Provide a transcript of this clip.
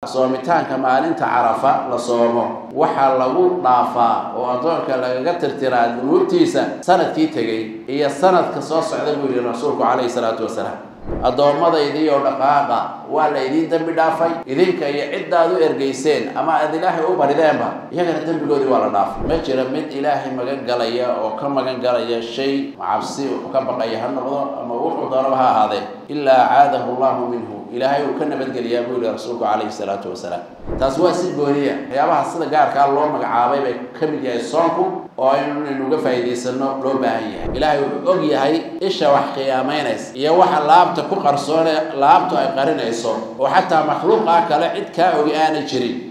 soomitaanka maalinta Carafa la soomo waxa lagu dhaafaa oo adoonka laga tirtiraa dunuubtiisa sanadkii tagay iyo sanadka soo socda buu yiri rasuulku kaleey salaatu wasalaam adoomadaydi oo dhaqaaqa waa la idin dambi dhaafay idinka iyo cidaadu ergeyseen ama aad ilaahay u barideenba iyagana dambigoodii waa la dhaafay ma jira mid ilaahay magan galaya oo ka magan galaya shay cabsi oo ka baqaya ha noqdo ama wuxuu doonaba ha ahaadee ilaa caadahu Allahu minhu ilaahay uu ka nabadgeliyaa buu yiri rasuulku kaleey salaatu wasalaam taas waa si gooniya waxyaabaha sida gaarka loo magacaabay bay kamid yahay soonku oo aynu uga faa'iideysano loo baahan yahay ilaahay uu og yahay isha wax qiyaamaynaysa iyo waxa laabta ku qarsoon laabtu ay qarinayso oo xataa makhluuqa kale cid ka ogi aanay jirin